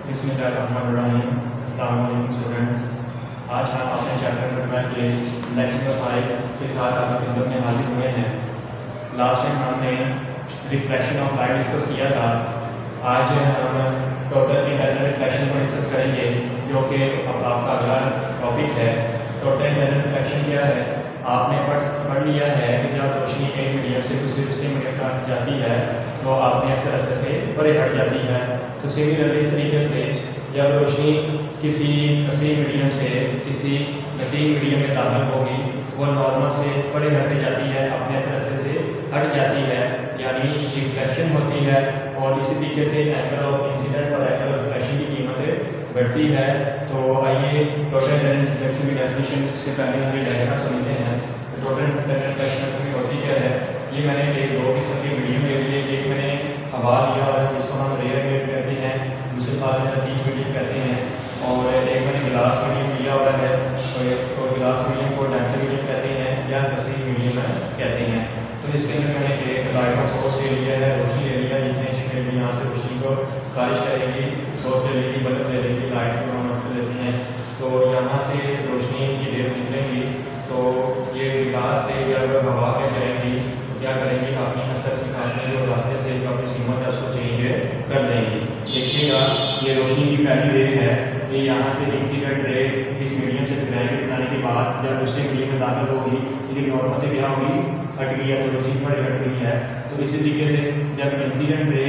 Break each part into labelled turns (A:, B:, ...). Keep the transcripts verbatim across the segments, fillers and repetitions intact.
A: बिस्मिल्लाहिर्रहमानिर्रहीम। अस्सलाम वालेकुम स्टूडेंट्स। आज हम अपने चैप्टर नंबर के लेक्चर फाइव के साथ आपकी खिदमत में हाजिर हुए हैं। लास्ट टाइम हमने रिफ्लेक्शन ऑफ लाइट डिस्कस किया था। आज हम टोटल इंटरनल रिफ्लेक्शन को डिस्कस करेंगे, जो कि अब आपका अगला टॉपिक है। टोटल इंटरनल रिफ्लेक्शन क्या है? आपने पढ़ पढ़ लिया है कि जब रोशनी एक मीडियम से दूसरे दूसरे मीडियम तक जाती है तो आपने अक्सर रस्ते से परे हट जाती है। तो सिमिलरली इस तरीके से जब रोशनी किसी कसीर मीडियम से किसी नतीम मीडियम में दाखिल होगी, वो नॉर्मल से परे हट जाती है, अपने अक्सर रस्ते से हट जाती है, यानी रिफ्लेक्शन होती है। और इसी तरीके से एंगल ऑफ इंसिडेंट और एंगल ऑफ रिफ्लेक्शन की कीमत बढ़ती है। तो आइए टोटल इंटरनल रिफ्लेक्शन की डेफिनेशन से पहले हम ये डायग्राम समझते हैं। टोटल इंटरनल रिफ्लेक्शन असल में होती क्या है? ये मैंने एक दो किस्म के मीडियम ले लिए। एक मैंने हवा लिया और जिसको हम रेयर मीडियम कहते हैं, दूसरे बात में नतीज मीडियम कहते हैं, और एक मैंने गिलास मीडियम लिया हुआ है और गिलास मीडियम को डेंसर मीडियम कहते हैं या कसीर मीडियम कहते हैं। तो इसके अंदर मैंने एक लाइट ऑफ सोर्स ले लिया है, रोशनी ले लिया, जिसने यहाँ से रोशनी को खारिज करेगी, सोर्स ले लेगी, बल्ब ले लेगी, लाइट को हम अक्सर लेते हैं। तो यहाँ से रोशनी की रेज निकलेंगी, तो ये गिलास से जब हवा में जाएंगी तो क्या करेंगी, अपनी असर से अपने जो रास्ते से जो अपनी सीमत है उसको चेंज कर देंगी। देखिएगा ये रोशनी की पहली रे है, ये यहाँ से इंसिडेंट रे इस मीडियम से टकराएंगे, टकराने के बाद जब दूसरे मीडियम में दाखिल होगी, लेकिन नॉर्मल से क्या होगी, हट गई है, तो रोशनी पर हट गई है। तो इसी तरीके से जब incident ray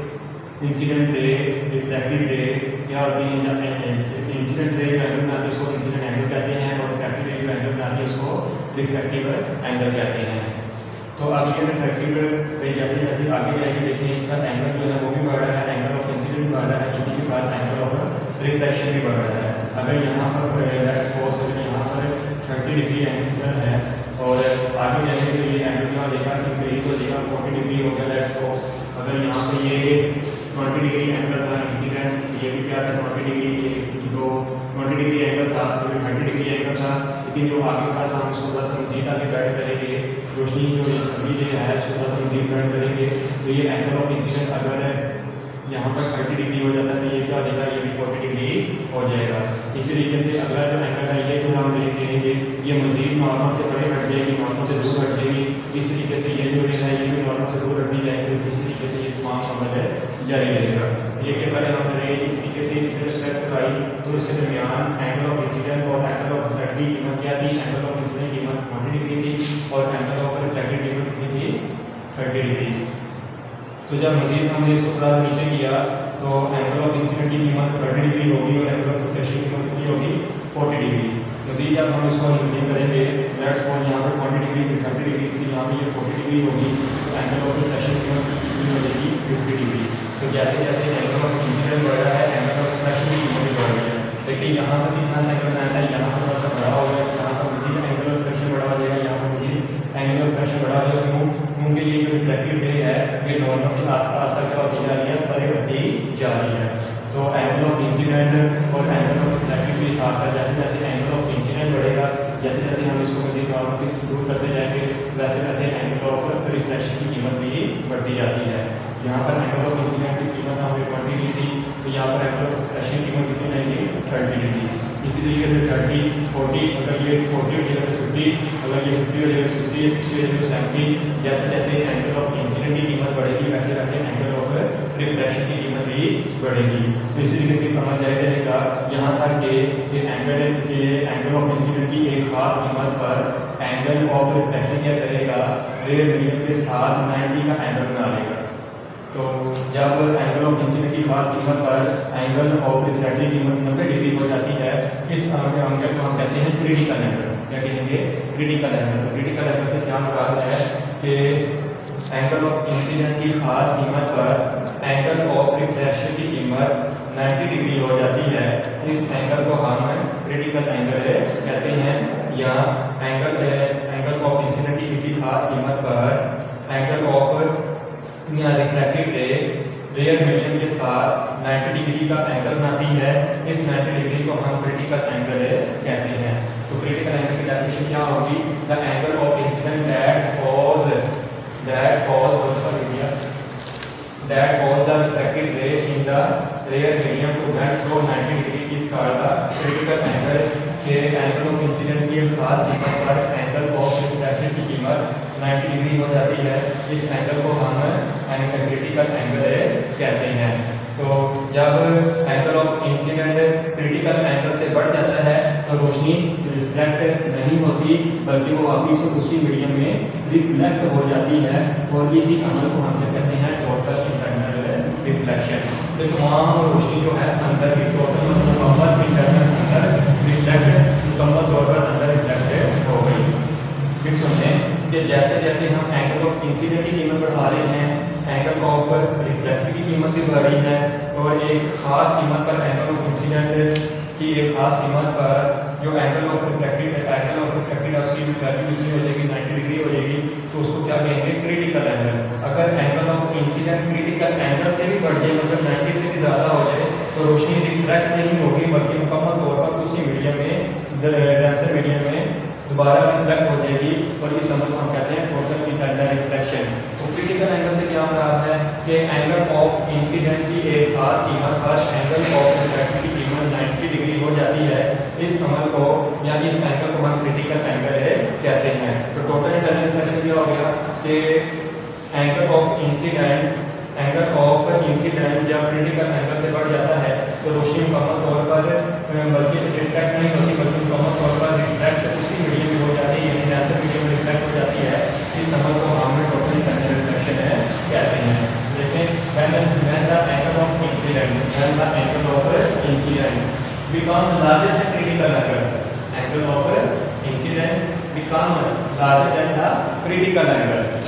A: incident ray reflective रे क्या होती है, जब इंसिडेंट रे एंगल बनाती है उसको इंसिडेंट एंगल कहते हैं, और रिफ्लेक्टिव रे एंगल बनाती है उसको रिफ्लेक्टिव एंगल कहते हैं। तो अब ये रिफ्लेक्टिव रे जैसे जैसे आगे जाएगी, देखिए इसका एंगल जो है वो भी बढ़ रहा है, एंगल ऑफ इंसिडेंट बढ़ रहा है, इसी के साथ एंगल ऑफ रिफ्लेक्शन भी बढ़ रहा है। अगर यहाँ पर एक्सपोज यहाँ पर थर्टी डिग्री एंगल है और आगे जाएंगे तो ये एंगल क्या हो जाएगा, इंक्रीज हो जाएगा, फोर्टी डिग्री हो गया एक्सपोज। अगर यहाँ पे ये ट्वेंटी डिग्री एंगल था इंसिडेंट, ये भी क्या था ट्वेंटी डिग्री, तो ट्वेंटी डिग्री एंगल था, तो भी थर्टी डिग्री एंगल था। लेकिन जो आगे थोड़ा सा हम उसको थोड़ा सा मजीद आगे गाइड करेंगे, रोशनी जो ये छवि जो है उसको थोड़ा सा मजीद गाइड करेंगे, तो ये एंगल ऑफ इंसिडेंट अगर यहाँ पर थर्टी डिग्री हो जाता है तो ये क्या हो जाएगा, ये भी फोर्टी डिग्री हो जाएगा। इसी तरीके से अगला जो एंगल है ये जो हम देख लेंगे, ये मजीद नॉर्मल से बड़े हट जाएगी, नॉर्मल से दूर हट जाएगी। इस तरीके से ये जो है ये भी नॉर्मल से दूर हटनी जाएगी। इस तरीके से ये तमाम अमल है जारी रहेगा। ये के पहले हम रहे इस तरीके से रिफ्लेक्ट आई, तो इसके दरमियान एंगल ऑफ इंसिडेंट और एंगल ऑफ रिफ्लेक्ट की कीमत क्या थी? एंगल ऑफ इंसिडेंट की कीमत फोर्टी डिग्री थी और एंगल ऑफ रिफ्लेक्ट की कीमत कितनी थी? Thirty degree. तो जब मजीद हमने इसको थोड़ा नीचे किया तो एंगल ऑफ इंसिडेंट की कीमत थर्टी डिग्री होगी और एंगल ऑफ रिफ्लेक्शन की कीमत कितनी होगी? Forty degree. मजीद जब हम इसको मजीद करेंगे, लेट्स सपोज यहाँ पर ट्वेंटी डिग्री थर्टी डिग्री थी, यहाँ पर ये फोर्टी डिग्री होगी, तो एंगल ऑफ रिफ्लेक्शन की कीमत कितनी हो जाएगी? Fifty degree. तो जैसे जैसे एंगल ऑफ इंसिडेंट बढ़ रहा है, एंगल ऑफ रिफ्लेक्शन की कीमत भी बढ़ रही है। देखिए यहाँ पर कितना सा एंगल बनाया था, यहाँ पर थोड़ा सा बड़ा हो गया, यहाँ पर मजीद एंगल ऑफ रिफ्लेक्शन बढ़ा हो जाएगा, यहाँ पर मजीद एंगल ऑफ रिफ्लेक्शन बढ़ा हो जाएगा। क्यों? क्योंकि ये जो रिफ्लेक्टिव रे है ये नॉर्मल से आस्ता आस्ता क्या होती जा रही है, परे हटती जा रही है। तो एंगल ऑफ इंसिडेंट और एंगल ऑफ रिफ्लेक्टिव के साथ साथ जैसे जैसे एंगल ऑफ इंसिडेंट बढ़ेगा, जैसे जैसे हम इसको मजीद नॉर्मल से दूर करते जाएंगे, वैसे वैसे एंगल ऑफ रिफ्लेक्शन की कीमत भी बढ़ती जाती है। यहाँ पर एंगल ऑफ इंसिडेंट की कीमत हमें ट्वेंटी दी थी, तो यहाँ पर एंगल ऑफ रिफ्लेक्शन की कीमत कितनी रहेगी? Thirty degree. इसी तरीके से थर्टी फोर्टी, अगर ये फोर्टी हो जाएगा तो फिफ्टी, अगर ये फिफ्टी हो जाएगा सिक्सटी, सिक्सटी हो जाएगा सेवेंटी। जैसे जैसे एंगल ऑफ इंसिडेंट की कीमत बढ़ेगी वैसे वैसे एंगल ऑफ रिफ्लेक्शन की कीमत भी बढ़ेगी। तो इसी तरीके से समझ जाए रहेगा यहाँ तक कि एंगल के एंगल ऑफ इंसिडेंट की एक खास कीमत पर एंगल ऑफ रिफ्लेक्शन क्या करेगा, रेयर मीडियम के साथ नाइन्टी का एंगल बना लेगा। तो जब एंगल ऑफ इंसिडेंट की खास कीमत पर एंगल ऑफ रिफ्लेक्टिव की कीमत नब्बे डिग्री हो जाती है, इस एंगल को हम कहते हैं क्रिटिकल एंगल। क्या कहेंगे? Critical angle. तो क्रिटिकल एंगल से क्या मुराद है कि एंगल ऑफ इंसिडेंट की खास कीमत पर एंगल ऑफ रिफ्लेक्शन की कीमत नब्बे डिग्री हो जाती है, इस एंगल को हम क्रिटिकल एंगल कहते हैं। या एंगल एंगल ऑफ इंसिडेंट की किसी खास कीमत पर एंगल ऑफ या रिफ्लेक्टिव रे रेयर मीडियम के साथ नब्बे डिग्री का एंगल बनाती है, इस नब्बे डिग्री को हम क्रिटिकल एंगल कहते हैं। तो क्रिटिकल एंगल की डेफिनेशन क्या होगी? The angle of incident that cause that cause that cause the reflected ray in the rare medium to bend fro ninety degree की स्काला क्रिटिकल एंगल के एंगल ऑफ इंसिडेंट की खास कीमत पर एंगल ऑफ रिफ्रैक्शन की कीमत नाइंटी डिग्री हो जाती है। इस एंगल को हम क्रिटिकल एंगल कहते हैं। तो जब angle of incident critical angle से बढ़ जाता है तो रोशनी रिफ्लेक्ट नहीं होती बल्कि वो वापिस उसी मीडियम में रिफ्लेक्ट हो जाती है और इसी अमल को हम क्या कहते हैं टोटल इंटरनल रिफ्लेक्शन। तो तमाम रोशनी जो है अंदर की टोटल मुकम्मल इंटरनल अंदर रिफ्लेक्ट मुकम्मल तौर पर अंदर रिफ्लेक्ट हो गई। फिर सुनते हैं कि जैसे जैसे हम एंगल ऑफ इंसिडेंट की कीमत बढ़ा रहे हैं एंगल ऑफ रिफ्लेक्टिव की कीमत भी बढ़ रही है और एक खास कीमत पर एंगल ऑफ इंसिडेंट की एक खास कीमत पर जो angle of reflective angle of reflective उसकी वैल्यू कितनी हो जाएगी नाइंटी डिग्री हो जाएगी। तो उसको क्या कहेंगे क्रिटिकल एंगल। अगर angle of incident critical angle से भी बढ़ जाए मतलब नाइंटी से भी ज़्यादा हो जाए तो रोशनी रिफ्लेक्ट नहीं होगी बल्कि मुकम्मल तौर पर उसी मीडियम में डेंसर मीडियम में दोबारा रिफ्लेक्ट हो जाएगी और इस अमल को हम कहते हैं टोटल इंटरनल रिफ्लेक्शन। तो क्रिटिकल एंगल से क्या मतलब है कि एंगल ऑफ इंसिडेंट की एक खास कीमत पर एंगल ऑफ रिफ्लेक्शन की कीमत नाइंटी डिग्री हो जाती है। इस अमल को या इस एंगल को हम क्रिटिकल एंगल कहते हैं। तो टोटल इंटरनल रिफ्लेक्शन क्या हो गया कि angle of incident angle of incident जब क्रिटिकल एंगल से बढ़ जाता है तो रोशनी मुकम्मल तौर पर बल्कि रिफ्लेक्ट नहीं होती बल्कि मुकम्मल तौर पर रिफ्लेक्ट उसी मीडियम में हो जाती है यानी डेंसर मीडियम में रिफ्लेक्ट हो जाती है। इस अमल को हम टोटल इंटरनल रिफ्लेक्शन है कहते हैं। देखें when when the angle of incident when the angle of incident becomes larger than critical angle angle of incidence become larger than the critical angle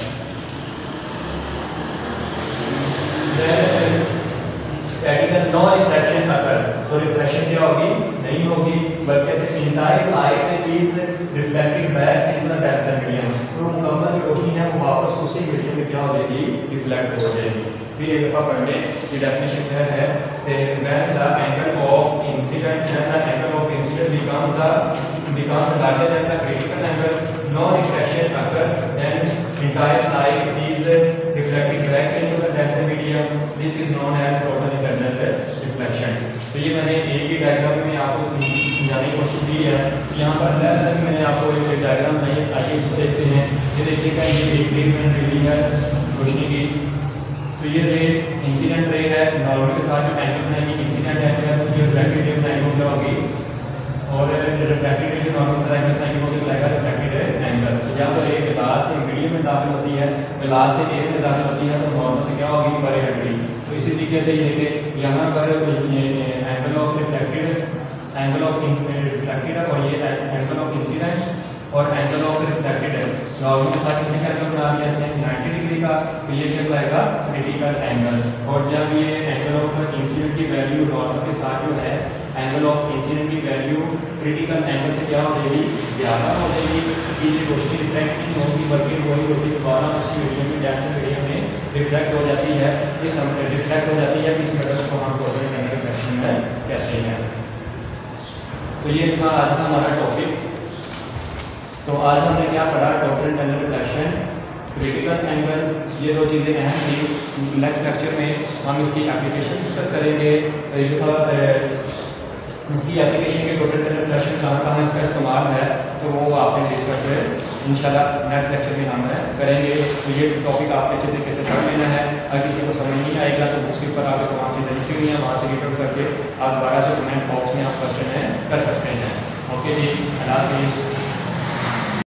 A: then no refraction अगर तो refraction क्या होगी नहीं होगी बल्कि entire light is reflected back in the denser medium. तो मुकम्मल जो रोशनी है वो वापस उसी मीडियम में क्या हो जाएगी रिफ्लेक्ट हो जाएगी। फिर एक दफ़ा पढ़ लें कि डेफिनेशन क्या है when the angle of incident when the angle of incident becomes the becomes larger than the critical angle no refraction अगर then entire light is reflected back into the denser medium this is known as total internal reflection. तो ये मैंने एक ही diagram में आपको समझाने की कोशिश की है। यहाँ पर अलग मैंने आपको एक डायग्राम बनाई आइए इसको देखते हैं। ये देखिएगा ये एक ट्रीटमेंट रीडिंग है रोशनी की। तो ये रे इंसिडेंट रे है नॉर्मल के साथ जो एंगल बनाएगी इंसिडेंट एंगल तो रिफ्लेक्टेड रे बनाएगी क्या होगी और रिफ्लेक्टेड रे जो नॉर्मल से एंगल बनाएगी वो कहलाएगा रिफ्लेक्टेड एंगल। तो जब एक ग्लास से मीडियम में दाखिल होती है ग्लास से एयर में दाखिल होती है तो नॉर्मल से क्या होगी परे हटेगी। तो इसी तरीके से ये कि यहाँ पर angle of reflected angle of reflected और ये एंगल ऑफ इंसिडेंट और एंगल ऑफ रिफ्लेक्टेड है नॉर्मल के साथ कितने एंगल बना लिया इसने नाइंटी डिग्री का। तो ये क्या कहलाएगा क्रिटिकल एंगल। और जब ये एंगल ऑफ इंसिडेंट की वैल्यू नॉर्मल के साथ जो है एंगल ऑफ इंसिडेंट की वैल्यू क्रिटिकल एंगल से क्या हो जाएगी ज़्यादा हो जाएगी कि ये रोशनी रिफ्लेक्ट नहीं होगी बल्कि वही होती दोबारा उसी मीडियम में डेंसर मीडियम में रिफ्लेक्ट हो जाती है। इस रिफ्लेक्ट हो जाती है इस मेथड को हम टोटल इंटरनल रिफ्लेक्शन में कहते हैं। तो ये था आज का हमारा टॉपिक। तो आज हमने क्या पढ़ा total internal reflection critical angle ये दो चीज़ें अहम थी। नेक्स्ट लेक्चर में हम इसकी एप्लीकेशन डिस्कस करेंगे इसकी एप्लीकेशन के टोटल इंटरनल रिफ्लेक्शन कहाँ कहाँ इसका इस्तेमाल है तो वो आपने डिस्कस इंशाल्लाह नेक्स्ट लेक्चर में हम करेंगे। तो ये टॉपिक आपने अच्छे तरीके से पढ़ लेना है। अगर किसी को समझ नहीं आएगा तो बुक्स पर आपको तमाम चीज़ें लिखी हुई हैं वहाँ से रिटर्न करके आप दोबारा से कमेंट बॉक्स में आप क्वेश्चन कर सकते हैं। ओके जी अल्लाह हाफिज़।